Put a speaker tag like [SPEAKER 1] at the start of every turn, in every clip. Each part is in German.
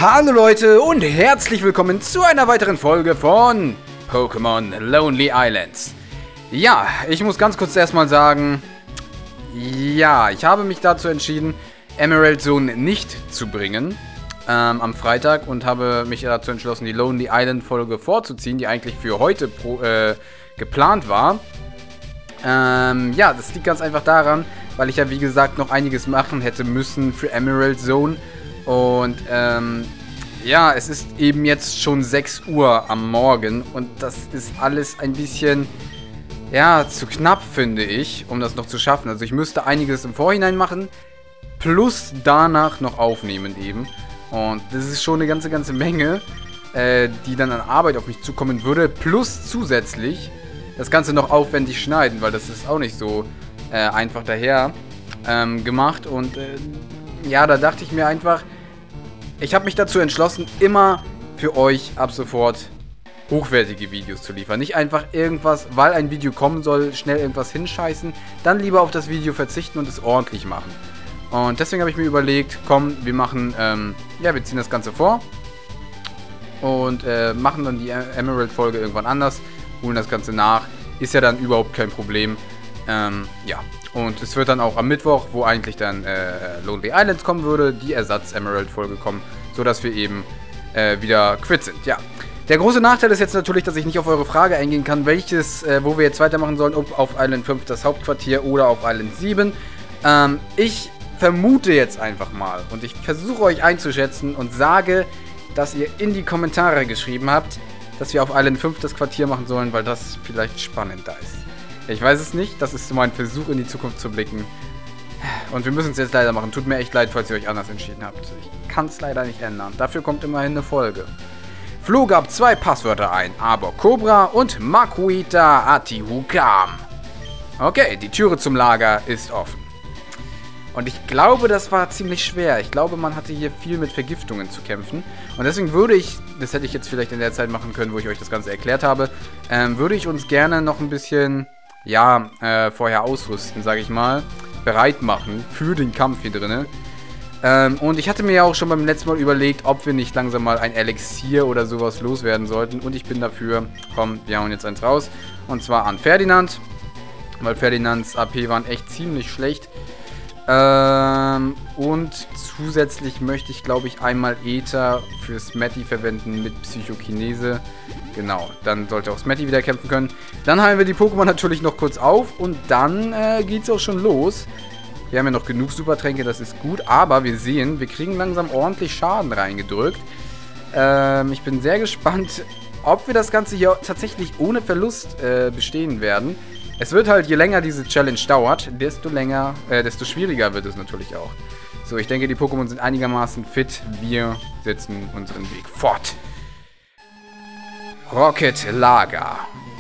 [SPEAKER 1] Hallo Leute und herzlich willkommen zu einer weiteren Folge von Pokémon Lonely Islands. Ja, ich muss ganz kurz erstmal sagen, ja, ich habe mich dazu entschieden, Emerald Zone nicht zu bringen am Freitag und habe mich dazu entschlossen, die Lonely Island Folge vorzuziehen, die eigentlich für heute geplant war. Ja, das liegt ganz einfach daran, weil ich ja wie gesagt noch einiges machen hätte müssen für Emerald Zone. Und ja, es ist eben jetzt schon 6 Uhr am Morgen und das ist alles ein bisschen, ja, zu knapp, finde ich, um das noch zu schaffen. Also ich müsste einiges im Vorhinein machen, plus danach noch aufnehmen eben. Und das ist schon eine ganze Menge, die dann an Arbeit auf mich zukommen würde, plus zusätzlich das Ganze noch aufwendig schneiden, weil das ist auch nicht so einfach daher gemacht. Und ja, da dachte ich mir einfach, ich habe mich dazu entschlossen, immer für euch ab sofort hochwertige Videos zu liefern. Nicht einfach irgendwas, weil ein Video kommen soll, schnell irgendwas hinscheißen. Dann lieber auf das Video verzichten und es ordentlich machen. Und deswegen habe ich mir überlegt, komm, wir machen, ja, wir ziehen das Ganze vor. Und machen dann die Emerald-Folge irgendwann anders. Holen das Ganze nach. Ist ja dann überhaupt kein Problem. Ja. Und es wird dann auch am Mittwoch, wo eigentlich dann Lonely Islands kommen würde, die Ersatz-Emerald-Folge kommen, sodass wir eben wieder quitt sind. Ja. Der große Nachteil ist jetzt natürlich, dass ich nicht auf eure Frage eingehen kann, welches, wo wir jetzt weitermachen sollen, ob auf Island 5 das Hauptquartier oder auf Island 7. Ich vermute jetzt einfach mal und ich versuche euch einzuschätzen und sage, dass ihr in die Kommentare geschrieben habt, dass wir auf Island 5 das Quartier machen sollen, weil das vielleicht spannender ist. Ich weiß es nicht, das ist so mein Versuch, in die Zukunft zu blicken. Und wir müssen es jetzt leider machen. Tut mir echt leid, falls ihr euch anders entschieden habt. Ich kann es leider nicht ändern. Dafür kommt immerhin eine Folge. Flo gab 2 Passwörter ein. Arbok Cobra und Makuita Atihukam. Okay, die Türe zum Lager ist offen. Und ich glaube, das war ziemlich schwer. Ich glaube, man hatte hier viel mit Vergiftungen zu kämpfen. Und deswegen würde ich, das hätte ich jetzt vielleicht in der Zeit machen können, wo ich euch das Ganze erklärt habe, würde ich uns gerne noch ein bisschen, ja, vorher ausrüsten, sage ich mal. Bereit machen für den Kampf hier drinne. Und ich hatte mir ja auch schon beim letzten Mal überlegt, ob wir nicht langsam mal ein Elixier oder sowas loswerden sollten. Und ich bin dafür, komm, wir hauen jetzt eins raus. Und zwar an Ferdinand. Weil Ferdinands AP waren echt ziemlich schlecht. Und zusätzlich möchte ich, glaube ich, einmal Ether für Smetty verwenden mit Psychokinese. Genau, dann sollte auch Smetty wieder kämpfen können. Dann heilen wir die Pokémon natürlich noch kurz auf und dann geht's auch schon los. Wir haben ja noch genug Supertränke, das ist gut. Aber wir sehen, wir kriegen langsam ordentlich Schaden reingedrückt. Ich bin sehr gespannt, ob wir das Ganze hier tatsächlich ohne Verlust bestehen werden. Es wird halt, je länger diese Challenge dauert, desto schwieriger wird es natürlich auch. So, ich denke, die Pokémon sind einigermaßen fit. Wir setzen unseren Weg fort. Rocket Lager.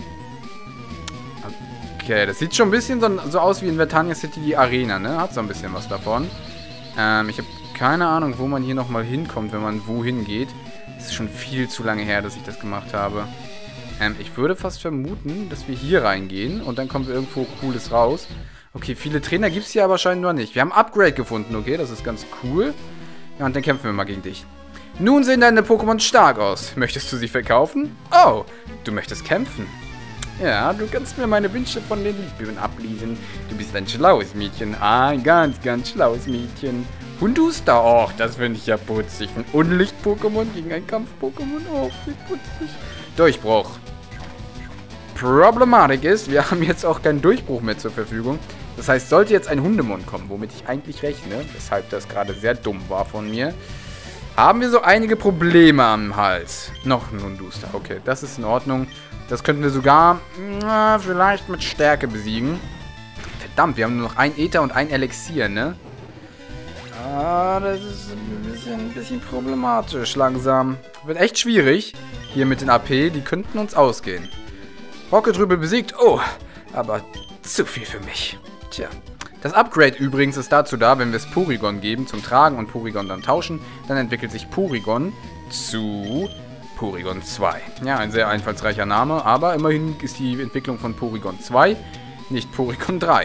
[SPEAKER 1] Okay, das sieht schon ein bisschen so aus wie in Vertania City die Arena, ne? Hat so ein bisschen was davon. Ich habe keine Ahnung, wo man hier nochmal hinkommt, wenn man wohin geht. Es ist schon viel zu lange her, dass ich das gemacht habe. Ich würde fast vermuten, dass wir hier reingehen und dann kommt irgendwo Cooles raus. Okay, viele Trainer gibt es hier aber scheinbar nicht. Wir haben Upgrade gefunden, okay, das ist ganz cool. Ja, und dann kämpfen wir mal gegen dich. Nun sehen deine Pokémon stark aus. Möchtest du sie verkaufen? Oh, du möchtest kämpfen. Ja, du kannst mir meine Wünsche von den Liedbühnen ablesen. Du bist ein schlaues Mädchen. Ein ganz schlaues Mädchen. Hunduster, oh, das finde ich ja putzig. Ein Unlicht-Pokémon gegen ein Kampf-Pokémon, oh, wie putzig. Durchbruch. Problematik ist, wir haben jetzt auch keinen Durchbruch mehr zur Verfügung. Das heißt, sollte jetzt ein Hundemon kommen, womit ich eigentlich rechne, weshalb das gerade sehr dumm war von mir, haben wir so einige Probleme am Hals. Noch ein Hunduster, okay, das ist in Ordnung. Das könnten wir sogar, vielleicht mit Stärke besiegen. Verdammt, wir haben nur noch ein Ether und ein Elixier, ne? Ah, das ist ein bisschen problematisch langsam. Wird echt schwierig. Hier mit den AP, die könnten uns ausgehen. Rocketrübel besiegt. Oh, aber zu viel für mich. Tja. Das Upgrade übrigens ist dazu da, wenn wir es Porygon geben zum Tragen und Porygon dann tauschen, dann entwickelt sich Porygon zu Porygon 2. Ja, ein sehr einfallsreicher Name, aber immerhin ist die Entwicklung von Porygon 2 nicht Porygon 3.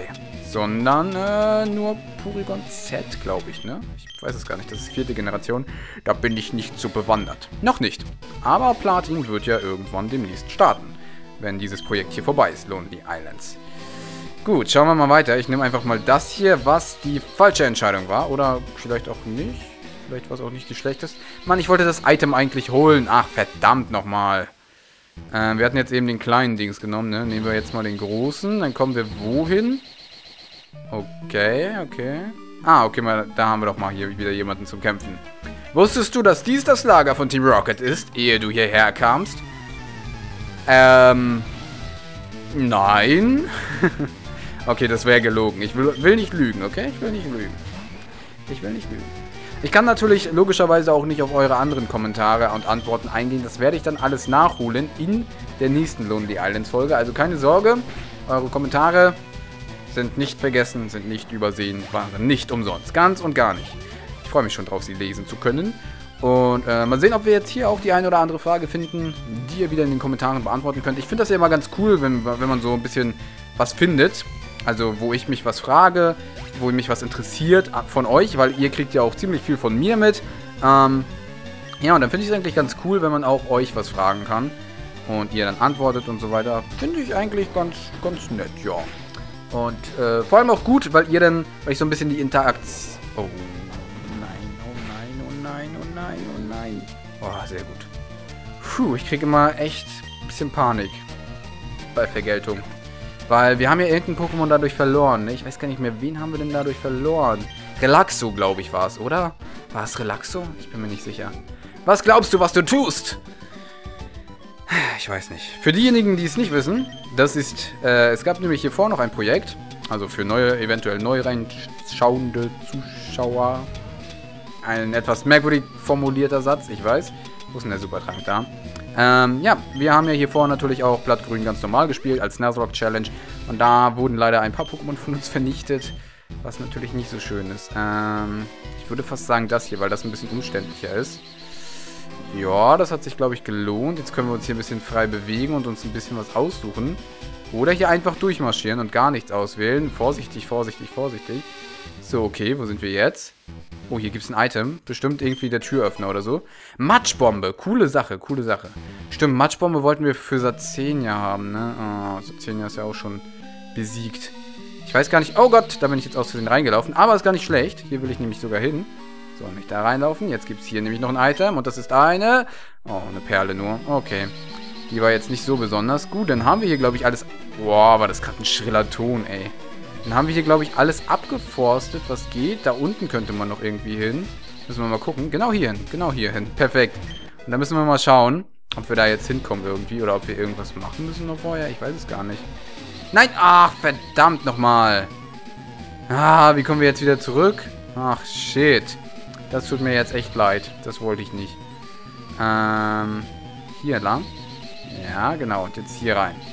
[SPEAKER 1] sondern nur Porygon Z, glaube ich, ne? Ich weiß es gar nicht, das ist 4. Generation. Da bin ich nicht so bewandert. Noch nicht. Aber Platin wird ja irgendwann demnächst starten, wenn dieses Projekt hier vorbei ist, Lonely Islands. Gut, schauen wir mal weiter. Ich nehme einfach mal das hier, was die falsche Entscheidung war. Oder vielleicht auch nicht. Vielleicht war es auch nicht die schlechteste. Mann, ich wollte das Item eigentlich holen. Ach, verdammt nochmal. Wir hatten jetzt eben den kleinen Dings genommen, ne? Nehmen wir jetzt mal den großen. Dann kommen wir wohin? Okay, okay. Ah, okay, mal, da haben wir doch mal hier wieder jemanden zum Kämpfen. Wusstest du, dass dies das Lager von Team Rocket ist, ehe du hierher kamst? Nein. Okay, das wäre gelogen. Ich will nicht lügen, okay? Ich will nicht lügen. Ich will nicht lügen. Ich kann natürlich logischerweise auch nicht auf eure anderen Kommentare und Antworten eingehen. Das werde ich dann alles nachholen in der nächsten Lonely Islands Folge. Also keine Sorge, eure Kommentare sind nicht vergessen, sind nicht übersehen, waren nicht umsonst. Ganz und gar nicht. Ich freue mich schon drauf, sie lesen zu können. Und mal sehen, ob wir jetzt hier auch die eine oder andere Frage finden, die ihr wieder in den Kommentaren beantworten könnt. Ich finde das ja immer ganz cool, wenn man so ein bisschen was findet. Also, wo ich mich was frage, wo mich was interessiert von euch, weil ihr kriegt ja auch ziemlich viel von mir mit. Ja, und dann finde ich es eigentlich ganz cool, wenn man auch euch was fragen kann und ihr dann antwortet und so weiter. Finde ich eigentlich ganz nett, ja. Und vor allem auch gut, weil ich so ein bisschen die Interaktion... Oh nein, oh nein, oh nein, oh nein, oh nein. Oh, sehr gut. Puh, ich kriege immer echt ein bisschen Panik bei Vergeltung. Weil wir haben ja irgendein Pokémon dadurch verloren, ne? Ich weiß gar nicht mehr, wen haben wir denn dadurch verloren? Relaxo, glaube ich, war es, oder? War es Relaxo? Ich bin mir nicht sicher. Was glaubst du, was du tust? Ich weiß nicht. Für diejenigen, die es nicht wissen, das ist, es gab nämlich hier vorne noch ein Projekt, also für eventuell neu reinschauende Zuschauer. Ein etwas merkwürdig formulierter Satz, ich weiß. Wo ist denn der Supertrank da? Ja, wir haben ja hier vorne natürlich auch Blattgrün ganz normal gespielt als Nuzlocke Challenge. Und da wurden leider ein paar Pokémon von uns vernichtet, was natürlich nicht so schön ist. Ich würde fast sagen das hier, weil das ein bisschen umständlicher ist. Ja, das hat sich, glaube ich, gelohnt. Jetzt können wir uns hier ein bisschen frei bewegen und uns ein bisschen was aussuchen. Oder hier einfach durchmarschieren und gar nichts auswählen. Vorsichtig, vorsichtig, vorsichtig. So, okay, wo sind wir jetzt? Oh, hier gibt es ein Item. Bestimmt irgendwie der Türöffner oder so. Matschbombe. Coole Sache, coole Sache. Stimmt, Matschbombe wollten wir für Sazenia haben, ne? Oh, Sazenia ist ja auch schon besiegt. Ich weiß gar nicht... Oh Gott, da bin ich jetzt aus Versehen reingelaufen. Aber ist gar nicht schlecht. Hier will ich nämlich sogar hin. So, nicht da reinlaufen. Jetzt gibt es hier nämlich noch ein Item. Und das ist eine... Oh, eine Perle nur. Okay. Die war jetzt nicht so besonders. Gut, dann haben wir hier, glaube ich, alles... Boah, war das gerade ein schriller Ton, ey. Dann haben wir hier, glaube ich, alles abgeforstet, was geht. Da unten könnte man noch irgendwie hin. Müssen wir mal gucken. Genau hier hin. Genau hier hin. Perfekt. Und dann müssen wir mal schauen, ob wir da jetzt hinkommen irgendwie. Oder ob wir irgendwas machen müssen noch vorher. Ich weiß es gar nicht. Nein! Ach, verdammt nochmal. Ah, wie kommen wir jetzt wieder zurück? Ach, shit. Das tut mir jetzt echt leid. Das wollte ich nicht. Hier lang. Ja, genau. Und jetzt hier rein.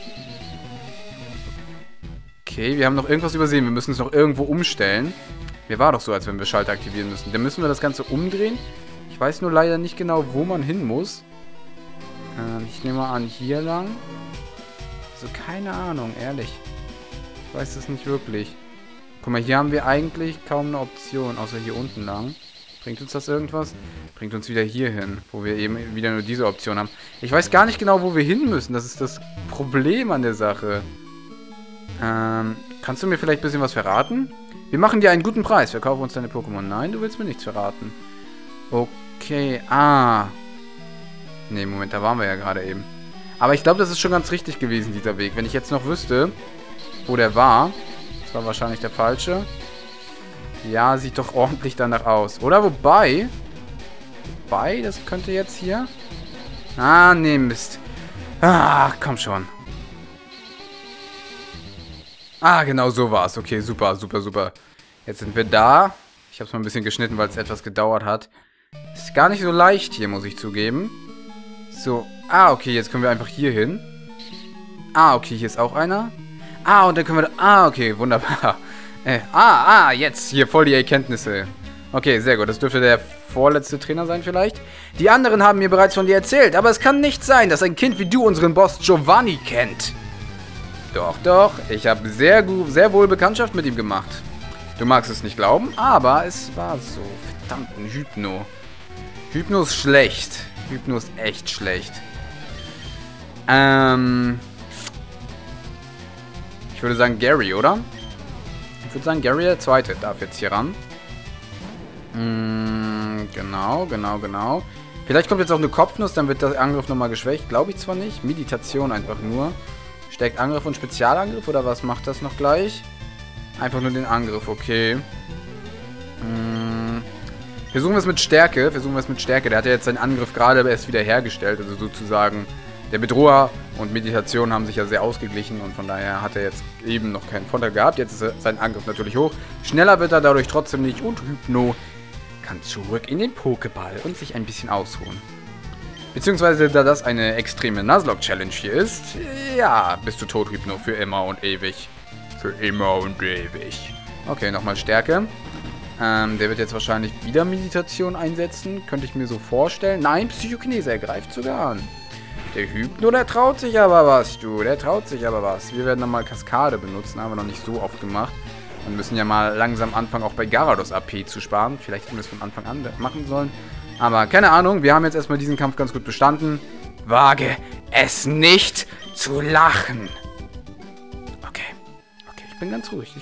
[SPEAKER 1] Okay, wir haben noch irgendwas übersehen. Wir müssen es noch irgendwo umstellen. Mir war doch so, als wenn wir Schalter aktivieren müssen. Dann müssen wir das Ganze umdrehen. Ich weiß nur leider nicht genau, wo man hin muss. Ich nehme mal an, hier lang. Also keine Ahnung, ehrlich. Ich weiß es nicht wirklich. Guck mal, hier haben wir eigentlich kaum eine Option, außer hier unten lang. Bringt uns das irgendwas? Bringt uns wieder hier hin, wo wir eben wieder nur diese Option haben. Ich weiß gar nicht genau, wo wir hin müssen. Das ist das Problem an der Sache. Kannst du mir vielleicht ein bisschen was verraten? Wir machen dir einen guten Preis. Verkaufe uns deine Pokémon. Nein, du willst mir nichts verraten. Okay, Ne, Moment, da waren wir ja gerade eben. Aber ich glaube, das ist schon ganz richtig gewesen, dieser Weg. Wenn ich jetzt noch wüsste, wo der war. Das war wahrscheinlich der falsche. Ja, sieht doch ordentlich danach aus. Oder wobei, das könnte jetzt hier... Ah, nee, Mist. Ach, komm schon. Ah, genau so war es. Okay, super, super, super. Jetzt sind wir da. Ich habe es mal ein bisschen geschnitten, weil es etwas gedauert hat. Ist gar nicht so leicht hier, muss ich zugeben. So. Ah, okay, jetzt können wir einfach hier hin. Ah, okay, hier ist auch einer. Ah, und dann können wir... Ah, okay, wunderbar. Jetzt hier voll die Erkenntnisse. Okay, sehr gut. Das dürfte der vorletzte Trainer sein vielleicht. Die anderen haben mir bereits von dir erzählt, aber es kann nicht sein, dass ein Kind wie du unseren Boss Giovanni kennt. Doch, doch. Ich habe sehr wohl Bekanntschaft mit ihm gemacht. Du magst es nicht glauben, aber es war so. Verdammt, ein Hypno. Hypno ist schlecht. Hypno ist echt schlecht. Ich würde sagen Gary, oder? Ich würde sagen Gary, der Zweite, darf jetzt hier ran. Genau. Vielleicht kommt jetzt auch eine Kopfnuss, dann wird der Angriff nochmal geschwächt. Glaube ich zwar nicht. Meditation einfach nur. Stärkt Angriff und Spezialangriff, oder was macht das noch gleich? Einfach nur den Angriff, okay. Versuchen wir es mit Stärke. Der hat ja jetzt seinen Angriff gerade erst wieder hergestellt. Also sozusagen, der Bedroher und Meditation haben sich ja sehr ausgeglichen. Und von daher hat er jetzt eben noch keinen Vorteil gehabt. Jetzt ist sein Angriff natürlich hoch. Schneller wird er dadurch trotzdem nicht. Und Hypno kann zurück in den Pokéball und sich ein bisschen ausruhen. Beziehungsweise, da das eine extreme Nuzlocke-Challenge hier ist, ja, bist du tot, Hypno, für immer und ewig. Für immer und ewig. Okay, nochmal Stärke. Der wird jetzt wahrscheinlich wieder Meditation einsetzen. Könnte ich mir so vorstellen. Nein, Psychokinese ergreift sogar an. Der Hypno, der traut sich aber was, du. Der traut sich aber was. Wir werden nochmal Kaskade benutzen. Haben wir noch nicht so oft gemacht. Wir müssen ja mal langsam anfangen, auch bei Gyarados AP zu sparen. Vielleicht hätten wir es von Anfang an machen sollen. Aber keine Ahnung. Wir haben jetzt erstmal diesen Kampf ganz gut bestanden. Wage es nicht zu lachen. Okay, ich bin ganz ruhig.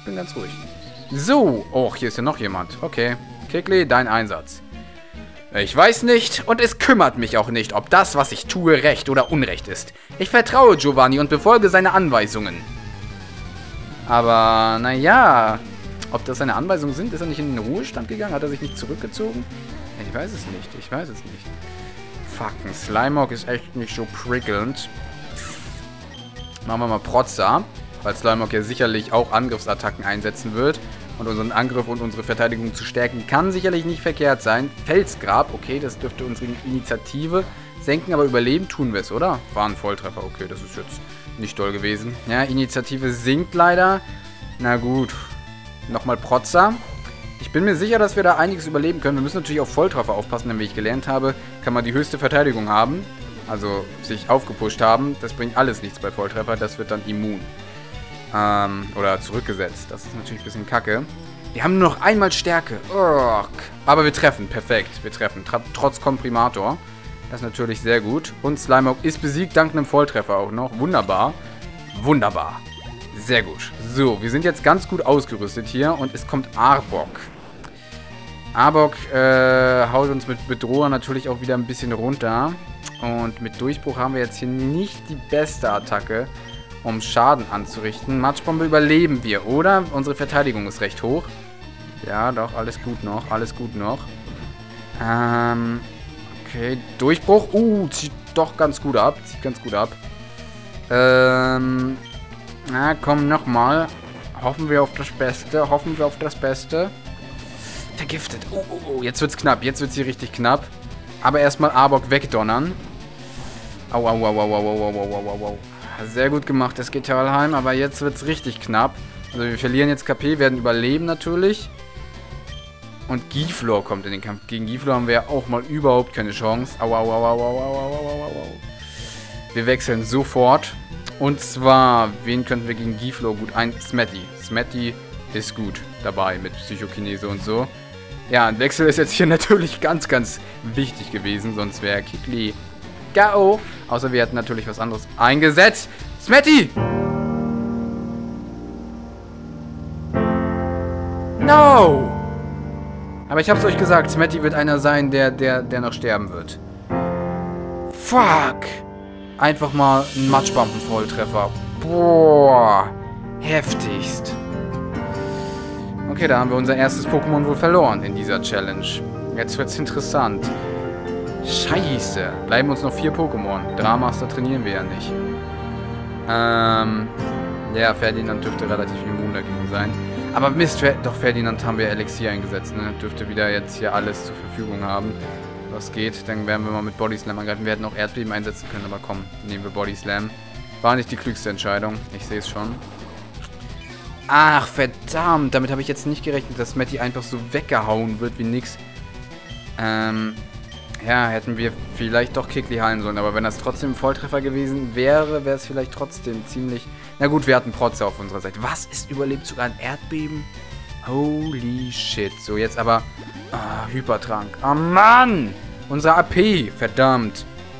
[SPEAKER 1] So, oh, hier ist ja noch jemand. Okay, Kikli, dein Einsatz. Ich weiß nicht und es kümmert mich auch nicht, ob das, was ich tue, Recht oder Unrecht ist. Ich vertraue Giovanni und befolge seine Anweisungen. Aber, naja, ob das seine Anweisungen sind, ist er nicht in den Ruhestand gegangen? Hat er sich nicht zurückgezogen? Ich weiß es nicht. Fucking Slimeock ist echt nicht so prickelnd. Machen wir mal Protzer. Weil Slimeock ja sicherlich auch Angriffsattacken einsetzen wird. Und unseren Angriff und unsere Verteidigung zu stärken kann sicherlich nicht verkehrt sein. Felsgrab, okay, das dürfte unsere Initiative senken, aber überleben tun wir es, oder? War ein Volltreffer, okay, das ist jetzt nicht toll gewesen. Ja, Initiative sinkt leider. Na gut. Nochmal Protzer. Ich bin mir sicher, dass wir da einiges überleben können. Wir müssen natürlich auf Volltreffer aufpassen, denn wie ich gelernt habe, kann man die höchste Verteidigung haben. Also sich aufgepusht haben. Das bringt alles nichts bei Volltreffer, das wird dann immun. Oder zurückgesetzt. Das ist natürlich ein bisschen kacke. Wir haben nur noch einmal Stärke. Urgh. Aber wir treffen. Perfekt. Wir treffen. Trotz Komprimator. Das ist natürlich sehr gut. Und Slimeock ist besiegt, dank einem Volltreffer auch noch. Wunderbar. Wunderbar. Sehr gut. So, wir sind jetzt ganz gut ausgerüstet hier. Und es kommt Arbok. Arbok haut uns mit Bedroher natürlich auch wieder ein bisschen runter. Und mit Durchbruch haben wir jetzt hier nicht die beste Attacke, um Schaden anzurichten. Matschbombe überleben wir, oder? Unsere Verteidigung ist recht hoch. Ja, doch, alles gut noch. Okay, Durchbruch. Zieht doch ganz gut ab. Na, komm, nochmal. Hoffen wir auf das Beste. Vergiftet. Oh, jetzt wird's knapp. Jetzt wird's hier richtig knapp. Aber erstmal Arbok wegdonnern. Au. Sehr gut gemacht, das Getalheim, aber jetzt wird es richtig knapp. Also wir verlieren jetzt KP, werden überleben natürlich. Und Giflor kommt in den Kampf. Gegen Giflor haben wir ja auch mal überhaupt keine Chance. Au. Wir wechseln sofort. Und zwar, wen könnten wir gegen Giflor gut ein? Smetty. Smetty ist gut dabei mit Psychokinese und so. Ja, ein Wechsel ist jetzt hier natürlich ganz, ganz wichtig gewesen, sonst wäre Kikli K.O. Außer wir hätten natürlich was anderes eingesetzt. Smetty! No! Aber ich hab's euch gesagt, Smetty wird einer sein, der noch sterben wird. Fuck! Einfach mal ein Matschbomben-Volltreffer. Boah! Heftigst. Okay, da haben wir unser erstes Pokémon wohl verloren in dieser Challenge. Jetzt wird's interessant. Scheiße. Bleiben uns noch 4 Pokémon. Dramaster trainieren wir ja nicht. Ja, Ferdinand dürfte relativ immun dagegen sein. Aber Mist, doch Ferdinand haben wir Elixier eingesetzt, ne? Dürfte wieder jetzt hier alles zur Verfügung haben. Was geht? Dann werden wir mal mit Body Slam angreifen. Wir hätten auch Erdbeben einsetzen können, aber komm, nehmen wir Body Slam. War nicht die klügste Entscheidung. Ich sehe es schon. Ach, verdammt. Damit habe ich jetzt nicht gerechnet, dass Smetty einfach so weggehauen wird wie nix. Ja, hätten wir vielleicht doch Kikli heilen sollen. Aber wenn das trotzdem ein Volltreffer gewesen wäre, wäre es vielleicht trotzdem ziemlich... Na gut, wir hatten Protze auf unserer Seite. Was? Es überlebt sogar ein Erdbeben? Holy shit. So, jetzt aber... Ah, Hypertrank. Oh Mann! Unser AP. Verdammt.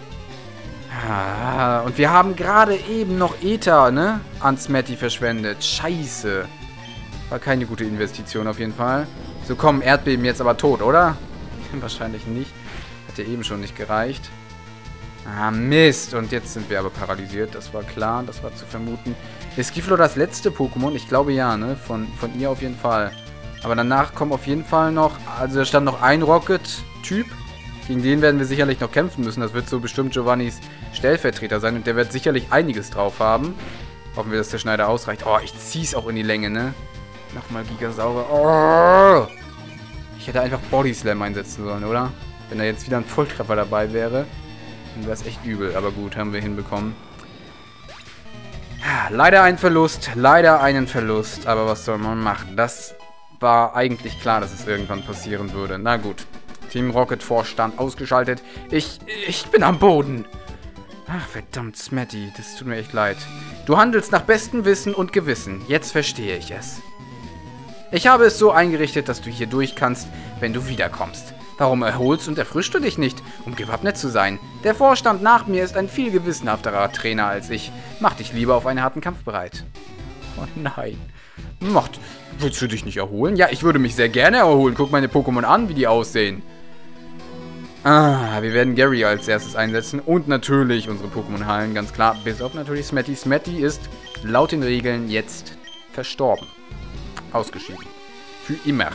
[SPEAKER 1] Ah, und wir haben gerade eben noch Ether, ne? An Smetty verschwendet. Scheiße. War keine gute Investition auf jeden Fall. So, komm, Erdbeben jetzt aber tot, oder? Wahrscheinlich nicht. Hat ja eben schon nicht gereicht. Ah, Mist. Und jetzt sind wir aber paralysiert. Das war klar, das war zu vermuten. Ist Giflo das letzte Pokémon? Ich glaube ja, ne? Von ihr auf jeden Fall. Aber danach kommt auf jeden Fall noch... Also da stand noch ein Rocket-Typ. Gegen den werden wir sicherlich noch kämpfen müssen. Das wird so bestimmt Giovannis Stellvertreter sein. Und der wird sicherlich einiges drauf haben. Hoffen wir, dass der Schneider ausreicht. Oh, ich zieh's auch in die Länge, ne? Nochmal Gigasauger. Oh! Ich hätte einfach Body Slam einsetzen sollen, oder? Wenn da jetzt wieder ein Volltreffer dabei wäre, dann wäre es echt übel. Aber gut, haben wir hinbekommen. Leider ein Verlust. Leider einen Verlust. Aber was soll man machen? Das war eigentlich klar, dass es irgendwann passieren würde. Na gut. Team Rocket Vorstand ausgeschaltet. Ich bin am Boden. Ach, verdammt, Smetty. Das tut mir echt leid. Du handelst nach bestem Wissen und Gewissen. Jetzt verstehe ich es. Ich habe es so eingerichtet, dass du hier durch kannst, wenn du wiederkommst. Warum erholst und erfrischst du dich nicht, um gewappnet zu sein? Der Vorstand nach mir ist ein viel gewissenhafterer Trainer als ich. Mach dich lieber auf einen harten Kampf bereit. Oh nein. Willst du dich nicht erholen? Ja, ich würde mich sehr gerne erholen. Guck meine Pokémon an, wie die aussehen. Ah, wir werden Gary als erstes einsetzen. Und natürlich unsere Pokémon heilen, ganz klar. Bis auf natürlich Smetty. Smetty ist laut den Regeln jetzt verstorben. Ausgeschieden. Für immer.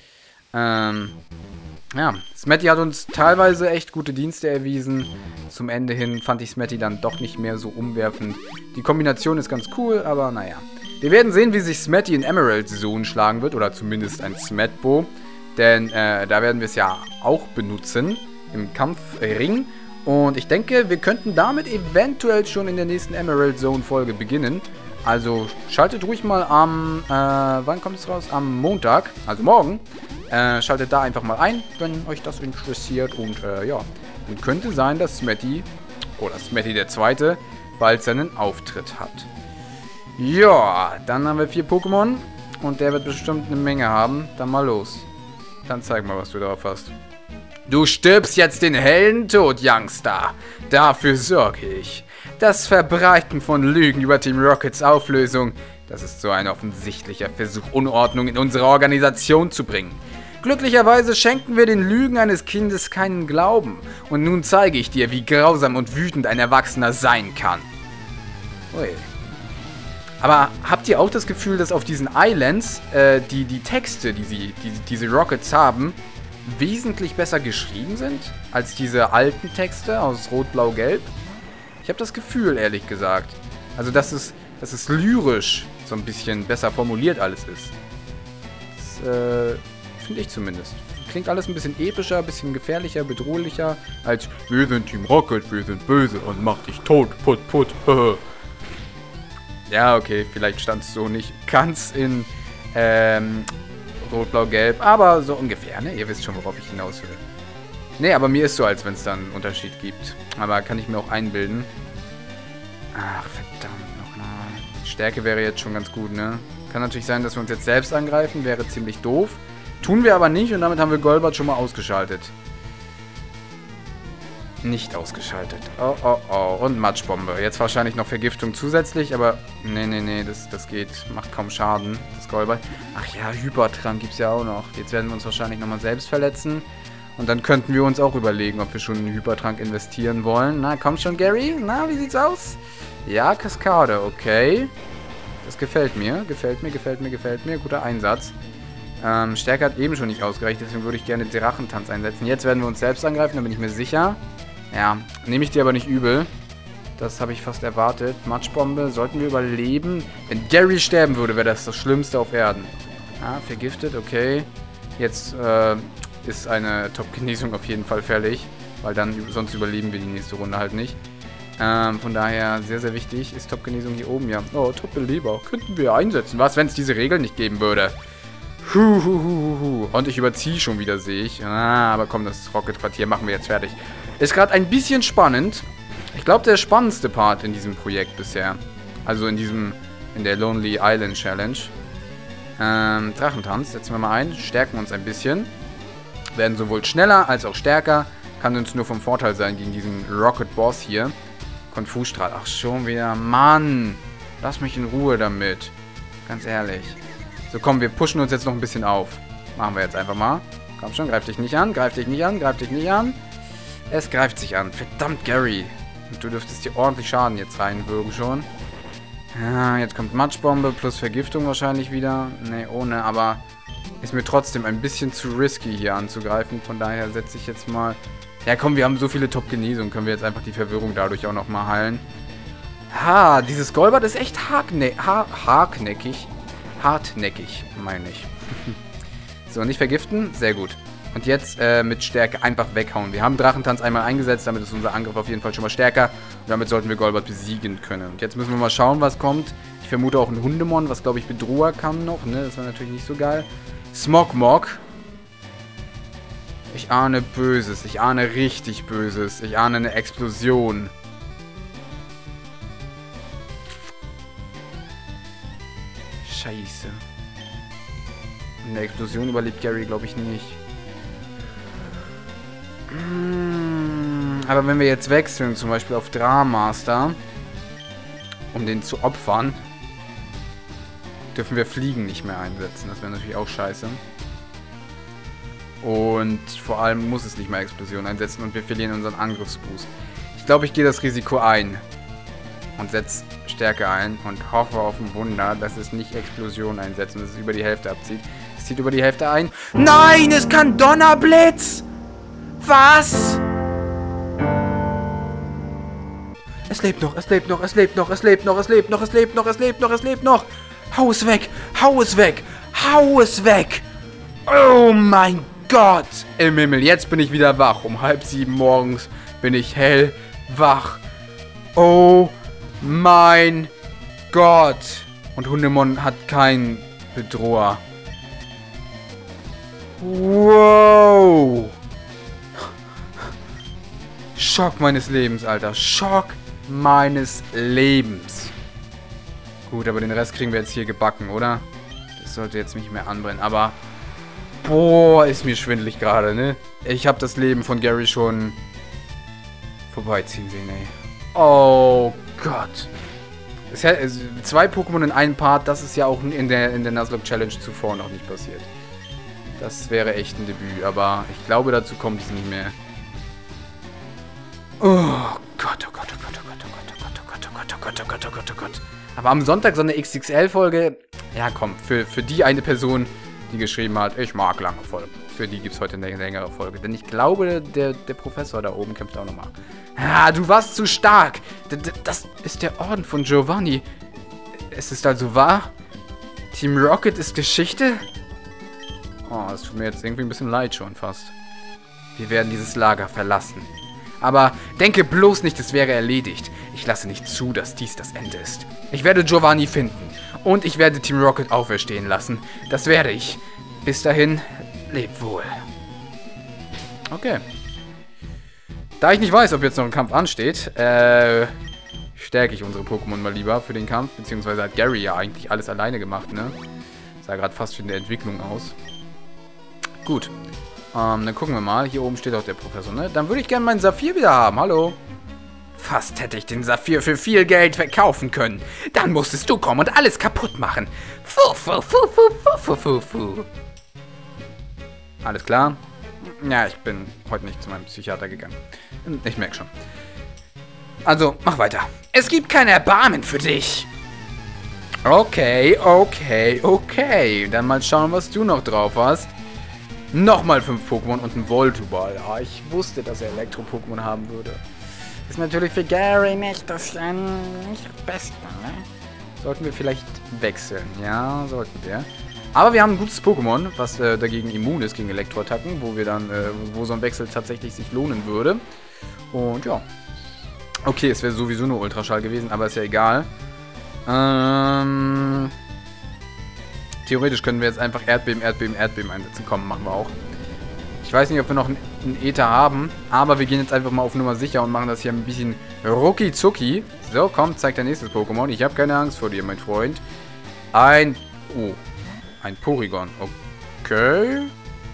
[SPEAKER 1] Ja, Smetty hat uns teilweise echt gute Dienste erwiesen. Zum Ende hin fand ich Smetty dann doch nicht mehr so umwerfend. Die Kombination ist ganz cool, aber naja. Wir werden sehen, wie sich Smetty in Emerald Zone schlagen wird. Oder zumindest ein Smetbo. Denn da werden wir es ja auch benutzen. Im Kampfring. Und ich denke, wir könnten damit eventuell schon in der nächsten Emerald Zone Folge beginnen. Also schaltet ruhig mal am, wann kommt es raus? Am Montag, also morgen. Schaltet da einfach mal ein, wenn euch das interessiert. Und ja, dann könnte sein, dass Smetty, oder Smetty der Zweite, bald seinen Auftritt hat. Ja, dann haben wir 4 Pokémon. Und der wird bestimmt eine Menge haben. Dann mal los. Dann zeig mal, was du drauf hast. Du stirbst jetzt den Heldentod, Youngster. Dafür sorge ich. Das Verbreiten von Lügen über Team Rockets Auflösung, das ist so ein offensichtlicher Versuch, Unordnung in unsere Organisation zu bringen. Glücklicherweise schenken wir den Lügen eines Kindes keinen Glauben. Und nun zeige ich dir, wie grausam und wütend ein Erwachsener sein kann. Ui. Aber habt ihr auch das Gefühl, dass auf diesen Islands die Texte, die diese Rockets haben, wesentlich besser geschrieben sind als diese alten Texte aus Rot, Blau, Gelb? Ich habe das Gefühl, ehrlich gesagt. Also, dass es lyrisch so ein bisschen besser formuliert alles ist. Das finde ich zumindest. Klingt alles ein bisschen epischer, ein bisschen gefährlicher, bedrohlicher, als wir sind Team Rocket, wir sind böse und mach dich tot, put. Ja, okay, vielleicht stand es so nicht ganz in Rot, Blau, Gelb, aber so ungefähr, ne? Ihr wisst schon, worauf ich hinaus will. Ne, aber mir ist so, als wenn es da einen Unterschied gibt. Aber kann ich mir auch einbilden. Ach, verdammt nochmal. Stärke wäre jetzt schon ganz gut, ne? Kann natürlich sein, dass wir uns jetzt selbst angreifen. Wäre ziemlich doof. Tun wir aber nicht und damit haben wir Golbat schon mal ausgeschaltet. Nicht ausgeschaltet. Oh. Und Matschbombe. Jetzt wahrscheinlich noch Vergiftung zusätzlich, aber nee, das geht. Macht kaum Schaden, das Golbat. Ach ja, Hypertrank gibt es ja auch noch. Jetzt werden wir uns wahrscheinlich nochmal selbst verletzen. Und dann könnten wir uns auch überlegen, ob wir schon in den Hypertrank investieren wollen. Na, komm schon, Gary. Na, wie sieht's aus? Ja, Kaskade, okay. Das gefällt mir. Gefällt mir. Guter Einsatz. Stärke hat eben schon nicht ausgereicht, deswegen würde ich gerne Drachentanz einsetzen. Jetzt werden wir uns selbst angreifen, da bin ich mir sicher. Ja, nehme ich dir aber nicht übel. Das habe ich fast erwartet. Matschbombe, sollten wir überleben? Wenn Gary sterben würde, wäre das Schlimmste auf Erden. Ah, vergiftet, okay. Jetzt ist eine Top-Genesung auf jeden Fall fällig, weil dann sonst überleben wir die nächste Runde halt nicht. Von daher sehr, sehr wichtig. Ist Top-Genesung hier oben, ja. Oh, Top-Beleber. Könnten wir einsetzen. Was, wenn es diese Regeln nicht geben würde? Und ich überziehe schon wieder, sehe ich. Ah, aber komm, das Rocket-Quartier machen wir jetzt fertig. Ist gerade ein bisschen spannend. Ich glaube, der spannendste Part in diesem Projekt bisher. Also in der Lonely Island Challenge. Drachentanz, setzen wir mal ein. Stärken uns ein bisschen. Werden sowohl schneller als auch stärker. Kann uns nur vom Vorteil sein gegen diesen Rocket Boss hier. Konfusstrahl. Ach, schon wieder. Mann. Lass mich in Ruhe damit. Ganz ehrlich. So, komm, wir pushen uns jetzt noch ein bisschen auf. Machen wir jetzt einfach mal. Komm schon, greif dich nicht an. Greif dich nicht an. Greif dich nicht an. Es greift sich an. Verdammt, Gary. Und du dürftest dir ordentlich Schaden jetzt reinwürgen schon. Ja, jetzt kommt Matschbombe plus Vergiftung wahrscheinlich wieder. Ne, ohne, aber ist mir trotzdem ein bisschen zu risky hier anzugreifen. Von daher setze ich jetzt mal... Ja, komm, wir haben so viele Top-Genesungen. Können wir jetzt einfach die Verwirrung dadurch auch nochmal heilen. Ha, dieses Golbert ist echt hartnäckig. Hartnäckig, meine ich. So, nicht vergiften. Sehr gut. Und jetzt mit Stärke einfach weghauen. Wir haben Drachentanz einmal eingesetzt. Damit ist unser Angriff auf jeden Fall schon mal stärker. Und damit sollten wir Golbert besiegen können. Und jetzt müssen wir mal schauen, was kommt. Ich vermute auch ein Hundemon, was, glaube ich, Bedroher kann noch. Ne? Das war natürlich nicht so geil. Smogmog. Ich ahne Böses. Ich ahne richtig Böses. Ich ahne eine Explosion. Scheiße. Eine Explosion überlebt Gary, glaube ich, nicht. Aber wenn wir jetzt wechseln, zum Beispiel auf Dramaster, um den zu opfern, dürfen wir Fliegen nicht mehr einsetzen. Das wäre natürlich auch scheiße. Und vor allem muss es nicht mehr Explosion einsetzen und wir verlieren unseren Angriffsboost. Ich glaube, ich gehe das Risiko ein und setze Stärke ein und hoffe auf ein Wunder, dass es nicht Explosion einsetzt und dass es über die Hälfte abzieht. Es zieht über die Hälfte ein. Nein, es kann Donnerblitz! Was? Es lebt noch, es lebt noch, es lebt noch, es lebt noch, es lebt noch, es lebt noch, es lebt noch, es lebt noch. Hau es weg, hau es weg, hau es weg. Oh mein Gott. Im Himmel, jetzt bin ich wieder wach. Um 6:30 morgens bin ich hellwach. Oh mein Gott. Und Hundemon hat keinen Bedroher. Wow. Schock meines Lebens, Alter. Schock meines Lebens. Gut, aber den Rest kriegen wir jetzt hier gebacken, oder? Das sollte jetzt nicht mehr anbrennen, aber... Boah, ist mir schwindelig gerade, ne? Ich habe das Leben von Gary schon vorbeiziehen sehen, ey. Oh Gott. Es hat, 2 Pokémon in einem Part, das ist ja auch in der Nuzlocke Challenge zuvor noch nicht passiert. Das wäre echt ein Debüt, aber ich glaube, dazu kommt es nicht mehr. Oh Gott, oh Gott, oh Gott, oh Gott, oh Gott, oh Gott, oh Gott, oh Gott, oh Gott, oh Gott, oh Gott, oh Gott. Aber am Sonntag so eine XXL-Folge, ja komm, für die eine Person, die geschrieben hat, ich mag lange Folgen. Für die gibt es heute eine längere Folge. Denn ich glaube, der Professor da oben kämpft auch nochmal. Ah, du warst zu stark. Das ist der Orden von Giovanni. Es ist also wahr? Team Rocket ist Geschichte? Oh, das tut mir jetzt irgendwie ein bisschen leid schon fast. Wir werden dieses Lager verlassen. Aber denke bloß nicht, es wäre erledigt. Ich lasse nicht zu, dass dies das Ende ist. Ich werde Giovanni finden. Und ich werde Team Rocket auferstehen lassen. Das werde ich. Bis dahin, leb wohl. Okay. Da ich nicht weiß, ob jetzt noch ein Kampf ansteht, stärke ich unsere Pokémon mal lieber für den Kampf. Beziehungsweise hat Gary ja eigentlich alles alleine gemacht, ne? Sah gerade fast wie in der Entwicklung aus. Gut. Dann gucken wir mal. Hier oben steht auch der Professor, ne? Dann würde ich gerne meinen Saphir wieder haben. Hallo. Fast hätte ich den Saphir für viel Geld verkaufen können. Dann musstest du kommen und alles kaputt machen. Fu, fu, fu, fu, fu, fu, fu, fu. Alles klar? Ja, ich bin heute nicht zu meinem Psychiater gegangen. Ich merke schon. Also, mach weiter. Es gibt kein Erbarmen für dich. Okay, okay, okay. Dann mal schauen, was du noch drauf hast. Nochmal 5 Pokémon und ein Voltoball. Ah, ich wusste, dass er Elektro-Pokémon haben würde. Ist natürlich für Gary nicht das Beste, ne? Sollten wir vielleicht wechseln. Ja, sollten wir. Aber wir haben ein gutes Pokémon, was dagegen immun ist, gegen Elektroattacken, wo wir dann, wo so ein Wechsel tatsächlich sich lohnen würde. Und ja. Okay, es wäre sowieso nur Ultraschall gewesen, aber ist ja egal. Theoretisch können wir jetzt einfach Erdbeben, Erdbeben, Erdbeben einsetzen. Komm, machen wir auch. Ich weiß nicht, ob wir noch einen Ether haben, aber wir gehen jetzt einfach mal auf Nummer sicher und machen das hier ein bisschen rucki zucki. So, komm, zeig dein nächstes Pokémon. Ich habe keine Angst vor dir, mein Freund. Ein Porygon. Okay.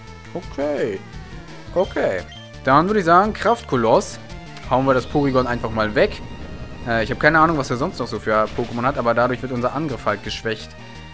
[SPEAKER 1] Okay. Dann würde ich sagen, Kraftkoloss. Hauen wir das Porygon einfach mal weg. Ich habe keine Ahnung, was er sonst noch so für Pokémon hat, aber dadurch wird unser Angriff halt geschwächt.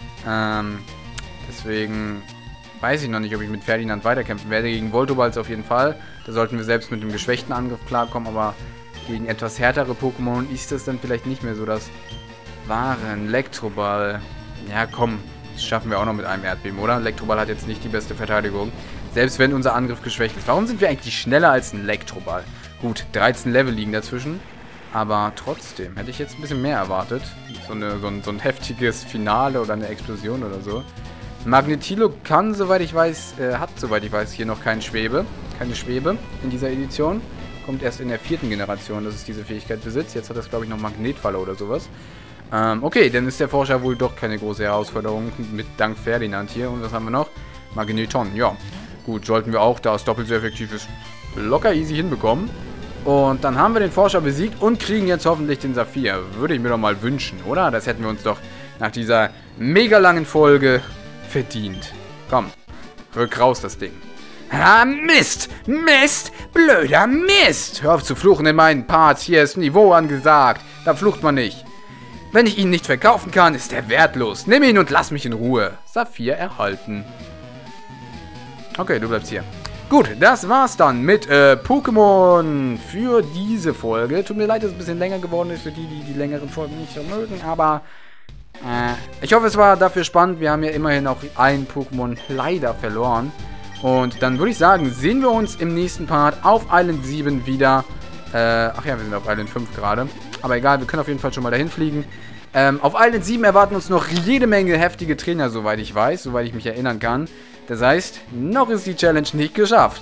[SPEAKER 1] Deswegen weiß ich noch nicht, ob ich mit Ferdinand weiterkämpfen werde. Gegen Voltoballs auf jeden Fall. Da sollten wir selbst mit dem geschwächten Angriff klarkommen, aber gegen etwas härtere Pokémon ist das dann vielleicht nicht mehr so das wahre. Elektroball. Ja, komm. Das schaffen wir auch noch mit einem Erdbeben, oder? Elektroball hat jetzt nicht die beste Verteidigung. Selbst wenn unser Angriff geschwächt ist. Warum sind wir eigentlich schneller als ein Elektroball? Gut, 13 Level liegen dazwischen. Aber trotzdem, hätte ich jetzt ein bisschen mehr erwartet. So ein heftiges Finale oder eine Explosion oder so. Magnetilo kann, soweit ich weiß, hier noch keine Schwebe in dieser Edition. Kommt erst in der 4. Generation, dass es diese Fähigkeit besitzt. Jetzt hat es, glaube ich, noch Magnetfalle oder sowas. Okay, dann ist der Forscher wohl doch keine große Herausforderung mit dank Ferdinand hier. Und was haben wir noch? Magneton, ja. Gut, sollten wir auch, da es doppelt so effektiv ist, locker easy hinbekommen. Und dann haben wir den Forscher besiegt und kriegen jetzt hoffentlich den Saphir. Würde ich mir doch mal wünschen, oder? Das hätten wir uns doch nach dieser mega langen Folge verdient. Komm, rück raus das Ding. Ah, Mist! Mist! Blöder Mist! Hör auf zu fluchen in meinen Parts. Hier ist Niveau angesagt. Da flucht man nicht. Wenn ich ihn nicht verkaufen kann, ist er wertlos. Nimm ihn und lass mich in Ruhe. Saphir erhalten. Okay, du bleibst hier. Gut, das war's dann mit Pokémon für diese Folge. Tut mir leid, dass es ein bisschen länger geworden ist für die die längeren Folgen nicht so mögen, aber ich hoffe, es war dafür spannend. Wir haben ja immerhin auch ein Pokémon leider verloren. Und dann würde ich sagen, sehen wir uns im nächsten Part auf Island 7 wieder. Ach ja, wir sind auf Island 5 gerade. Aber egal, wir können auf jeden Fall schon mal dahin fliegen. Auf Island 7 erwarten uns noch jede Menge heftige Trainer, soweit ich weiß, soweit ich mich erinnern kann. Das heißt, noch ist die Challenge nicht geschafft.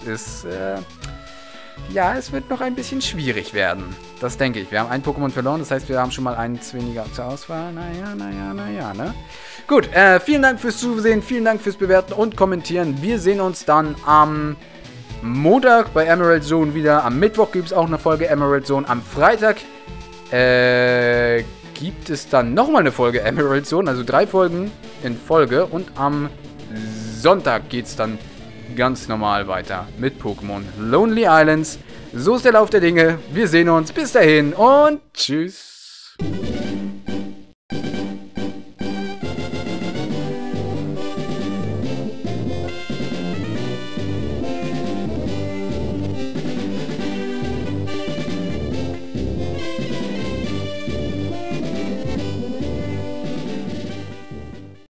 [SPEAKER 1] Ja, es wird noch ein bisschen schwierig werden. Das denke ich. Wir haben ein Pokémon verloren, das heißt, wir haben schon mal eins weniger zur Auswahl. Naja, ne? Gut, vielen Dank fürs Zusehen, vielen Dank fürs Bewerten und Kommentieren. Wir sehen uns dann am Montag bei Emerald Zone wieder. Am Mittwoch gibt es auch eine Folge Emerald Zone. Am Freitag gibt es dann nochmal eine Folge Emerald Zone, also 3 Folgen in Folge. Und am Sonntag geht es dann ganz normal weiter mit Pokémon Lonely Islands. So ist der Lauf der Dinge. Wir sehen uns. Bis dahin und tschüss.